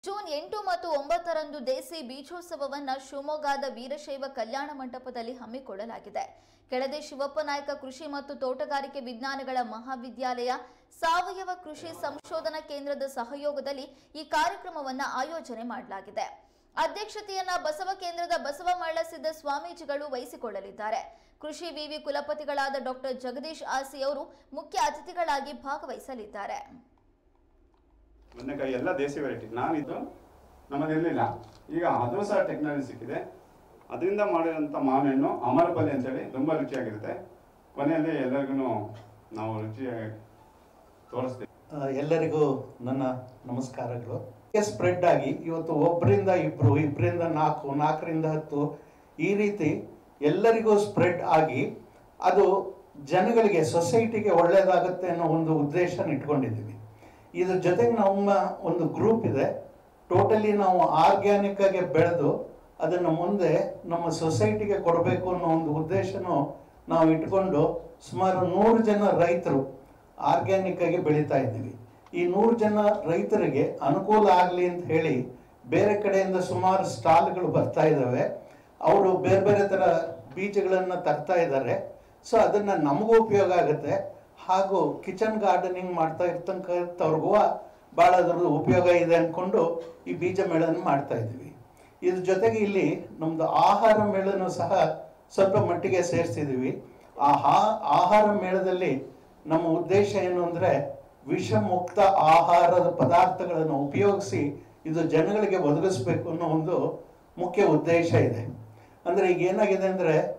June 8 ಮತ್ತು 9ರಂದು ದೇಸಿ ಬೀಜೋತ್ಸವವನ್ನು ಶಿವಮೊಗ್ಗದ ವೀರಶೈವ ಕಲ್ಯಾಣ ಮಂಟಪದಲ್ಲಿ ಹಮ್ಮಿಕೊಳ್ಳಲಾಗಿದೆ. ಕೆಳದಿ ಶಿವಪ್ಪ ನಾಯಕ ಕೃಷಿ ಮತ್ತು ತೋಟಗಾರಿಕೆ ವಿಜ್ಞಾನಗಳ ಮಹಾವಿದ್ಯಾಲಯ ಸಾವಯವ ಕೃಷಿ ಸಂಶೋಧನಾ ಕೇಂದ್ರದ ಸಹಯೋಗದಲ್ಲಿ ಈ ಕಾರ್ಯಕ್ರಮವನ್ನು ಆಯೋಜನೆ ಮಾಡಲಾಗಿದೆ. ಅಧ್ಯಕ್ಷತೆಯನ್ನ ಬಸವ ಕೇಂದ್ರದ ಬಸವ ಮಳ್ಳಸಿದ್ದ ಸ್ವಾಮೀಜಿಗಳು ವಹಿಸಿಕೊಳ್ಳಲಿದ್ದಾರೆ. ಕೃಷಿ ವಿವಿ ಕುಲಪತಿಗಳಾದ ಡಾಕ್ಟರ್ ಜಗದೀಶ್ ಆಸಿ ಅವರು ಮುಖ್ಯ ಅತಿಥಿಗಳಾಗಿ ಭಾಗವಹಿಸಲಿದ್ದಾರೆ. ಬದನೆಕಾಯಿ ಎಲ್ಲ ದೇಸಿ ವೆರೈಟಿ ನಾನಿದ್ದು ನಮ್ಮದಿರಲಿಲ್ಲ. ಈಗ ಅದು ಸಹ ಟೆಕ್ನಾಲಜಿ ಸಿಕ್ಕಿದೆ. ಅದರಿಂದ ಮಾಡಿರೋಂಥ ಮಾವಿನಹಣ್ಣು ಅಮರಪಲ್ಲಿ ಅಂತೇಳಿ ತುಂಬ ರುಚಿಯಾಗಿರುತ್ತೆ. ಕೊನೆಯಲ್ಲಿ ಎಲ್ಲರಿಗೂ ನಾವು ರುಚಿಯಾಗಿ ತೋರಿಸ್ತೀವಿ. ಎಲ್ಲರಿಗೂ ನನ್ನ ನಮಸ್ಕಾರಗಳು. ಸ್ಪ್ರೆಡ್ ಆಗಿ ಇವತ್ತು ಒಬ್ಬರಿಂದ ಇಬ್ಬರು, ಇಬ್ಬರಿಂದ 4, 4ರಿಂದ 10 ಈ ರೀತಿ ಎಲ್ಲರಿಗೂ ಸ್ಪ್ರೆಡ್ ಆಗಿ ಅದು ಜನಗಳಿಗೆ, ಸೊಸೈಟಿಗೆ ಒಳ್ಳೆಯದಾಗುತ್ತೆ ಅನ್ನೋ ಒಂದು ಉದ್ದೇಶನ ಇಟ್ಕೊಂಡಿದ್ದೀವಿ. ಇದ್ರ ಜೊತೆಗೆ ನಮ್ಮ ಒಂದು ಗ್ರೂಪ್ ಇದೆ. ಟೋಟಲಿ ನಾವು ಆರ್ಗ್ಯಾನಿಕ್ ಆಗಿ ಬೆಳೆದು ಅದನ್ನು ಮುಂದೆ ನಮ್ಮ ಸೊಸೈಟಿಗೆ ಕೊಡಬೇಕು ಅನ್ನೋ ಒಂದು ಉದ್ದೇಶನೂ ನಾವು ಇಟ್ಕೊಂಡು ಸುಮಾರು 100 ಜನ ರೈತರು ಆರ್ಗ್ಯಾನಿಕ್ ಆಗಿ ಬೆಳೀತಾ ಇದ್ದೀವಿ. ಈ 100 ಜನ ರೈತರಿಗೆ ಅನುಕೂಲ ಆಗಲಿ ಅಂತ ಹೇಳಿ ಬೇರೆ ಕಡೆಯಿಂದ ಸುಮಾರು ಸ್ಟಾಲ್ಗಳು ಬರ್ತಾ ಇದ್ದಾವೆ. ಅವರು ಬೇರೆ ಬೇರೆ ಥರ ಬೀಜಗಳನ್ನು ತರ್ತಾ ಇದ್ದಾರೆ. ಸೊ ಅದನ್ನು ನಮಗೂ ಉಪಯೋಗ ಆಗುತ್ತೆ. ಹಾಗೂ ಕಿಚನ್ ಗಾರ್ಡನಿಂಗ್ ಮಾಡ್ತಾ ಇರ್ತಕ್ಕಂಥವ್ರಿಗೂ ಭಾಳ ಅದರದ್ದು ಉಪಯೋಗ ಇದೆ ಅಂದ್ಕೊಂಡು ಈ ಬೀಜ ಮೇಳನ ಮಾಡ್ತಾ ಇದ್ದೀವಿ. ಇದ್ರ ಜೊತೆಗೆ ಇಲ್ಲಿ ನಮ್ಮದು ಆಹಾರ ಮೇಳನೂ ಸಹ ಸ್ವಲ್ಪ ಮಟ್ಟಿಗೆ ಸೇರಿಸಿದ್ದೀವಿ. ಆಹಾರ ಮೇಳದಲ್ಲಿ ನಮ್ಮ ಉದ್ದೇಶ ಏನು ಅಂದರೆ ವಿಷಮುಕ್ತ ಆಹಾರದ ಪದಾರ್ಥಗಳನ್ನು ಉಪಯೋಗಿಸಿ ಇದು ಜನಗಳಿಗೆ ಒದಗಿಸ್ಬೇಕು ಅನ್ನೋ ಒಂದು ಮುಖ್ಯ ಉದ್ದೇಶ ಇದೆ. ಅಂದರೆ ಈಗ ಏನಾಗಿದೆ ಅಂದರೆ